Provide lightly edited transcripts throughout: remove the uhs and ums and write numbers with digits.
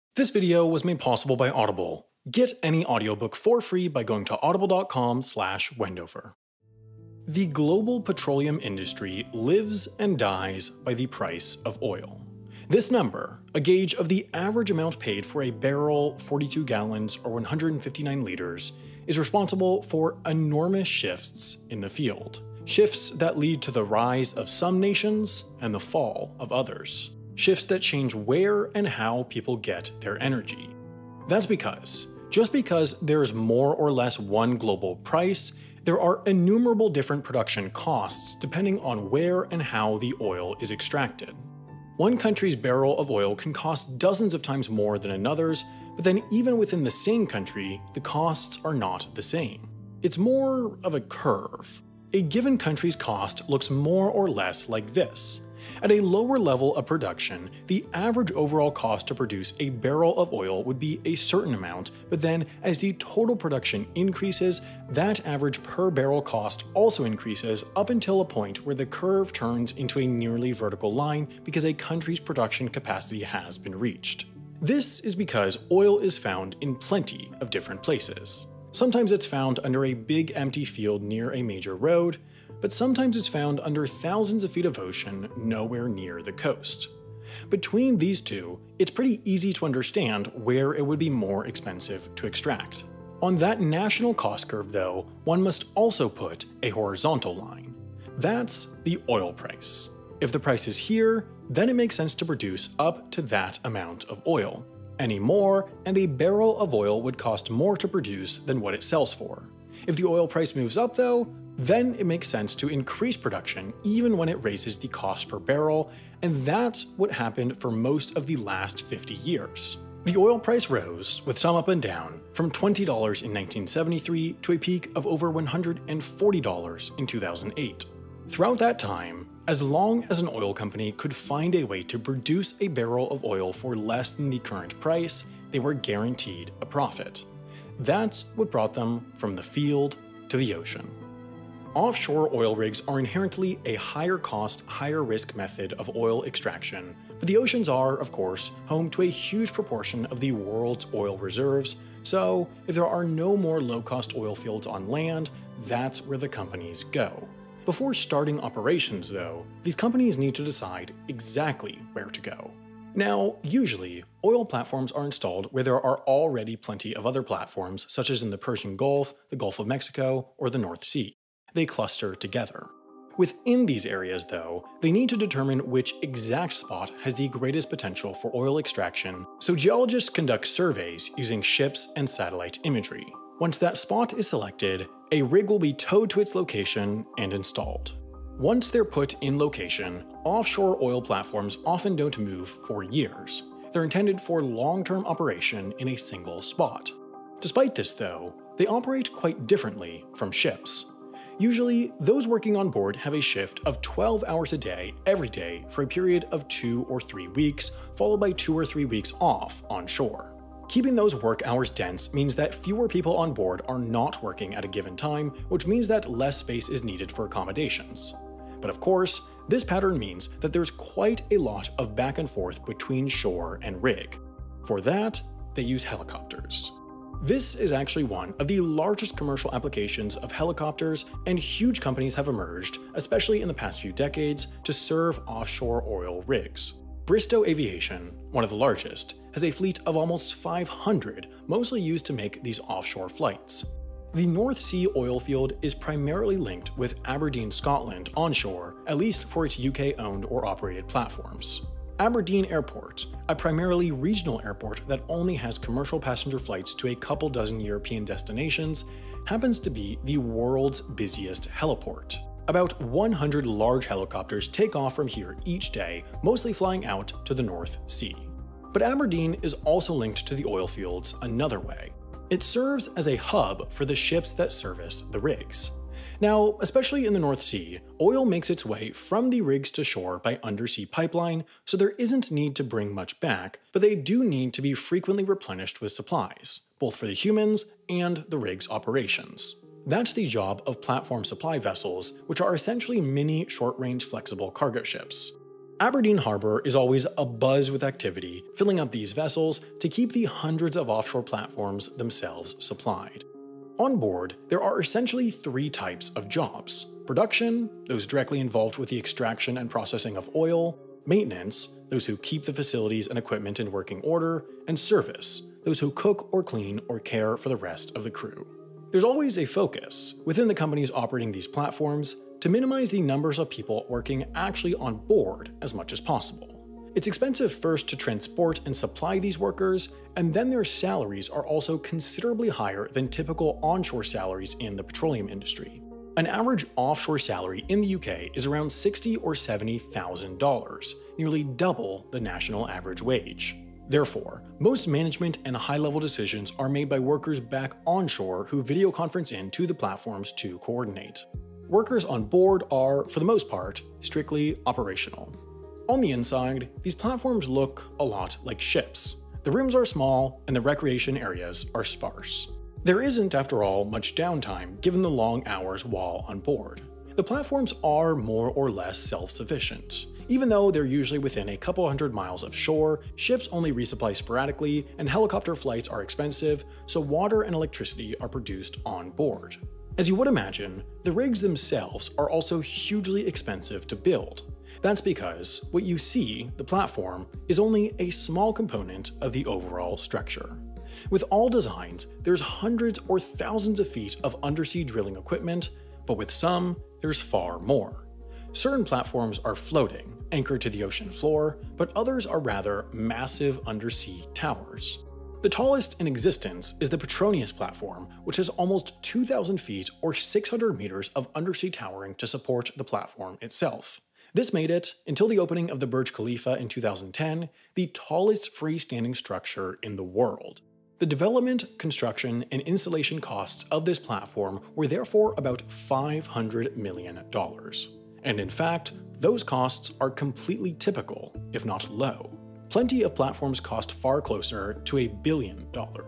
This video was made possible by Audible. Get any audiobook for free by going to audible.com/Wendover. The global petroleum industry lives and dies by the price of oil. This number, a gauge of the average amount paid for a barrel, 42 gallons, or 159 liters, is responsible for enormous shifts in the field. Shifts that lead to the rise of some nations and the fall of others. Shifts that change where and how people get their energy. That's because, just because there's more or less one global price, there are innumerable different production costs depending on where and how the oil is extracted. One country's barrel of oil can cost dozens of times more than another's, but then even within the same country, the costs are not the same. It's more of a curve. A given country's cost looks more or less like this. At a lower level of production, the average overall cost to produce a barrel of oil would be a certain amount, but then as the total production increases, that average per barrel cost also increases up until a point where the curve turns into a nearly vertical line because a country's production capacity has been reached. This is because oil is found in plenty of different places. Sometimes it's found under a big empty field near a major road, but sometimes it's found under thousands of feet of ocean nowhere near the coast. Between these two, it's pretty easy to understand where it would be more expensive to extract. On that national cost curve, though, one must also put a horizontal line. That's the oil price. If the price is here, then it makes sense to produce up to that amount of oil. Any more, and a barrel of oil would cost more to produce than what it sells for. If the oil price moves up, though, then it makes sense to increase production even when it raises the cost per barrel, and that's what happened for most of the last 50 years. The oil price rose, with some up and down, from $20 in 1973 to a peak of over $140 in 2008. Throughout that time, as long as an oil company could find a way to produce a barrel of oil for less than the current price, they were guaranteed a profit. That's what brought them from the field to the ocean. Offshore oil rigs are inherently a higher cost, higher risk method of oil extraction, but the oceans are, of course, home to a huge proportion of the world's oil reserves, so if there are no more low-cost oil fields on land, that's where the companies go. Before starting operations, though, these companies need to decide exactly where to go. Now, usually, oil platforms are installed where there are already plenty of other platforms, such as in the Persian Gulf, the Gulf of Mexico, or the North Sea. They cluster together. Within these areas, though, they need to determine which exact spot has the greatest potential for oil extraction, so geologists conduct surveys using ships and satellite imagery. Once that spot is selected, a rig will be towed to its location and installed. Once they're put in location, offshore oil platforms often don't move for years. They're intended for long-term operation in a single spot. Despite this, though, they operate quite differently from ships. Usually, those working on board have a shift of 12 hours a day every day for a period of 2 or 3 weeks, followed by 2 or 3 weeks off on shore. Keeping those work hours dense means that fewer people on board are not working at a given time, which means that less space is needed for accommodations. But of course, this pattern means that there's quite a lot of back and forth between shore and rig. For that, they use helicopters. This is actually one of the largest commercial applications of helicopters, and huge companies have emerged, especially in the past few decades, to serve offshore oil rigs. Bristow Aviation, one of the largest, has a fleet of almost 500, mostly used to make these offshore flights. The North Sea oil field is primarily linked with Aberdeen, Scotland onshore, at least for its UK-owned or operated platforms. Aberdeen Airport, a primarily regional airport that only has commercial passenger flights to a couple dozen European destinations, happens to be the world's busiest heliport. About 100 large helicopters take off from here each day, mostly flying out to the North Sea. But Aberdeen is also linked to the oil fields another way. It serves as a hub for the ships that service the rigs. Now, especially in the North Sea, oil makes its way from the rigs to shore by undersea pipeline, so there isn't need to bring much back, but they do need to be frequently replenished with supplies, both for the humans and the rig's operations. That's the job of platform supply vessels, which are essentially mini short-range flexible cargo ships. Aberdeen Harbour is always abuzz with activity, filling up these vessels to keep the hundreds of offshore platforms themselves supplied. On board, there are essentially three types of jobs: production, those directly involved with the extraction and processing of oil; maintenance, those who keep the facilities and equipment in working order; and service, those who cook or clean or care for the rest of the crew. There's always a focus within the companies operating these platforms to minimize the numbers of people working actually on board as much as possible. It's expensive first to transport and supply these workers, and then their salaries are also considerably higher than typical onshore salaries in the petroleum industry. An average offshore salary in the UK is around $60,000 or $70,000, nearly double the national average wage. Therefore, most management and high-level decisions are made by workers back onshore who video conference in to the platforms to coordinate. Workers on board are, for the most part, strictly operational. On the inside, these platforms look a lot like ships. The rooms are small, and the recreation areas are sparse. There isn't, after all, much downtime given the long hours while on board. The platforms are more or less self-sufficient. Even though they're usually within a couple hundred miles of shore, ships only resupply sporadically, and helicopter flights are expensive, so water and electricity are produced on board. As you would imagine, the rigs themselves are also hugely expensive to build. That's because what you see, the platform, is only a small component of the overall structure. With all designs, there's hundreds or thousands of feet of undersea drilling equipment, but with some, there's far more. Certain platforms are floating, anchored to the ocean floor, but others are rather massive undersea towers. The tallest in existence is the Petronius platform, which has almost 2,000 feet or 600 meters of undersea towering to support the platform itself. This made it, until the opening of the Burj Khalifa in 2010, the tallest freestanding structure in the world. The development, construction, and installation costs of this platform were therefore about $500 million. And in fact, those costs are completely typical, if not low. Plenty of platforms cost far closer to $1 billion.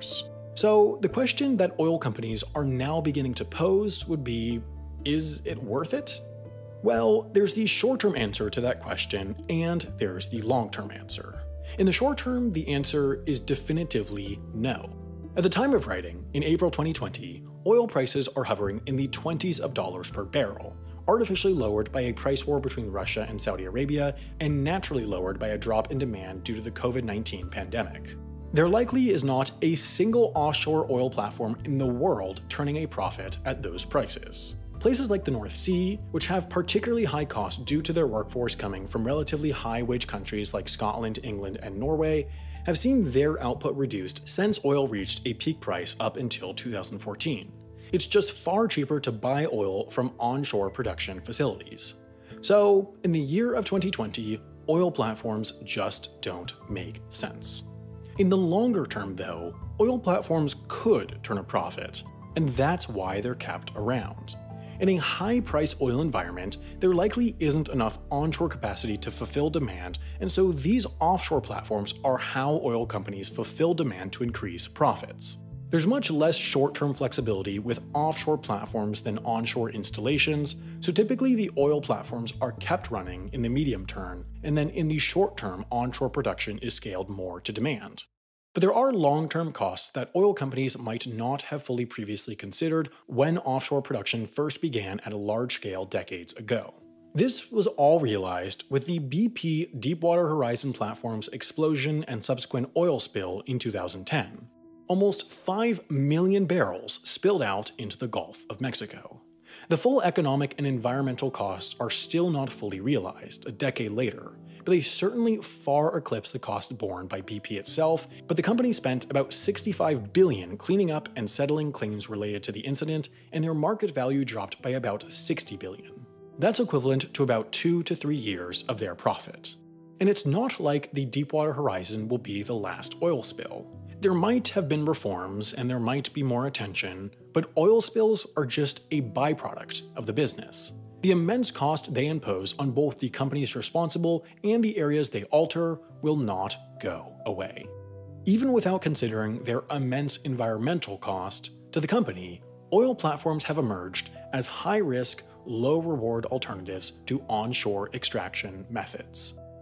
So the question that oil companies are now beginning to pose would be, is it worth it? Well, there's the short-term answer to that question, and there's the long-term answer. In the short term, the answer is definitively no. At the time of writing, in April 2020, oil prices are hovering in the 20s of dollars per barrel, artificially lowered by a price war between Russia and Saudi Arabia, and naturally lowered by a drop in demand due to the COVID-19 pandemic. There likely is not a single offshore oil platform in the world turning a profit at those prices. Places like the North Sea, which have particularly high costs due to their workforce coming from relatively high-wage countries like Scotland, England, and Norway, have seen their output reduced since oil reached a peak price up until 2014. It's just far cheaper to buy oil from onshore production facilities. So, in the year of 2020, oil platforms just don't make sense. In the longer term, though, oil platforms could turn a profit, and that's why they're kept around. In a high-price oil environment, there likely isn't enough onshore capacity to fulfill demand, and so these offshore platforms are how oil companies fulfill demand to increase profits. There's much less short-term flexibility with offshore platforms than onshore installations, so typically the oil platforms are kept running in the medium term, and then in the short term onshore production is scaled more to demand. But there are long-term costs that oil companies might not have fully previously considered when offshore production first began at a large scale decades ago. This was all realized with the BP Deepwater Horizon platform's explosion and subsequent oil spill in 2010. Almost 5 million barrels spilled out into the Gulf of Mexico. The full economic and environmental costs are still not fully realized a decade later, but they certainly far eclipse the cost borne by BP itself, but the company spent about $65 billion cleaning up and settling claims related to the incident, and their market value dropped by about $60 billion. That's equivalent to about 2 to 3 years of their profit. And it's not like the Deepwater Horizon will be the last oil spill. There might have been reforms and there might be more attention, but oil spills are just a byproduct of the business. The immense cost they impose on both the companies responsible and the areas they alter will not go away. Even without considering their immense environmental cost, to the company, oil platforms have emerged as high-risk, low-reward alternatives to onshore extraction methods.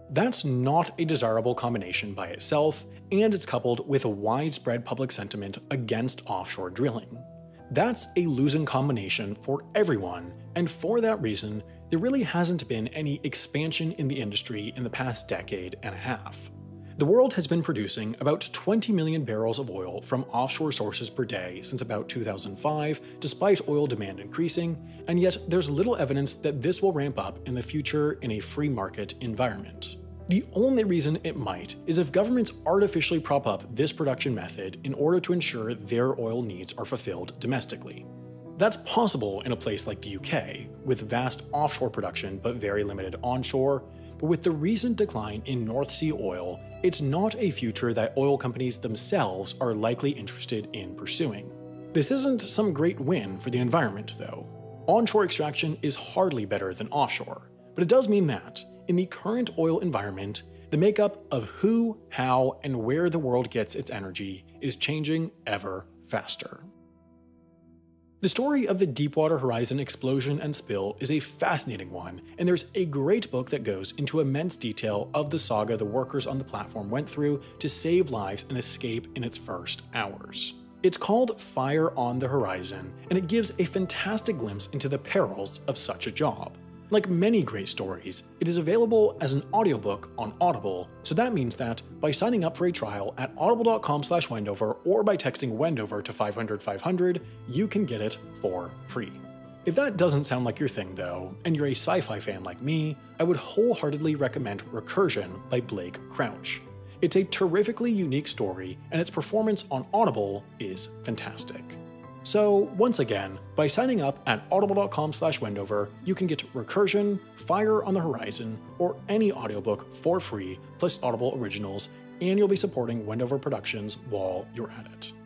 That's not a desirable combination by itself, and it's coupled with a widespread public sentiment against offshore drilling. That's a losing combination for everyone, and for that reason, there really hasn't been any expansion in the industry in the past decade and a half. The world has been producing about 20 million barrels of oil from offshore sources per day since about 2005, despite oil demand increasing, and yet there's little evidence that this will ramp up in the future in a free market environment. The only reason it might is if governments artificially prop up this production method in order to ensure their oil needs are fulfilled domestically. That's possible in a place like the UK, with vast offshore production but very limited onshore, but with the recent decline in North Sea oil, it's not a future that oil companies themselves are likely interested in pursuing. This isn't some great win for the environment, though. Onshore extraction is hardly better than offshore, but it does mean that, in the current oil environment, the makeup of who, how, and where the world gets its energy is changing ever faster. The story of the Deepwater Horizon explosion and spill is a fascinating one, and there's a great book that goes into immense detail of the saga the workers on the platform went through to save lives and escape in its first hours. It's called Fire on the Horizon, and it gives a fantastic glimpse into the perils of such a job. Like many great stories, it is available as an audiobook on Audible, so that means that by signing up for a trial at audible.com/Wendover or by texting Wendover to 500-500, you can get it for free. If that doesn't sound like your thing though, and you're a sci-fi fan like me, I would wholeheartedly recommend Recursion by Blake Crouch. It's a terrifically unique story, and its performance on Audible is fantastic. So once again, by signing up at audible.com/Wendover, you can get Recursion, Fire on the Horizon, or any audiobook for free, plus Audible originals, and you'll be supporting Wendover Productions while you're at it.